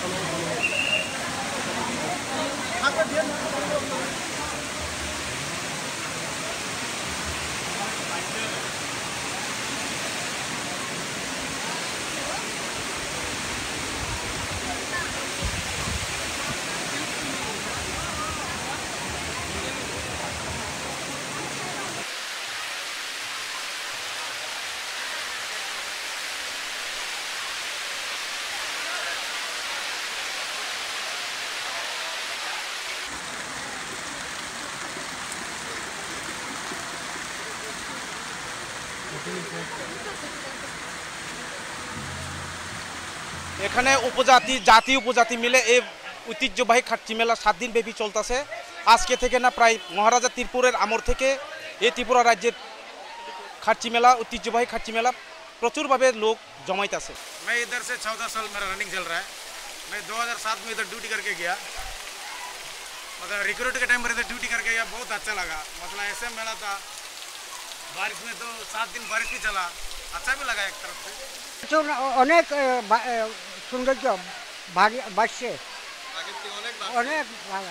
এখানে উপজাতি জাতি উপজাতি মিলে এই ঐতিহ্যবাহী খাট্টি মেলা 7 দিন ব্যাপী চলতেছে। আজকে থেকে না প্রায় মহারাজা ত্রিপুরের আমর থেকে এই ত্রিপুরা রাজ্যের खार्ची मेला ऐतिह्यवाही खार्ची मेला प्रचुर भावे लोग जमाइते। मैं इधर से 14 साल मेरा रनिंग चल रहा है। मैं 2007 में इधर ड्यूटी करके गया, मतलब रिक्रूट के टाइम पर इधर ड्यूटी करके गया। बहुत अच्छा लगा, मतलब ऐसे मेला था। बारिश में तो 7 दिन बारिश भी चला, अच्छा भी लगा एक तरफ से। অনেক সৌন্দর্য বাড়ছে, অনেক ভালো।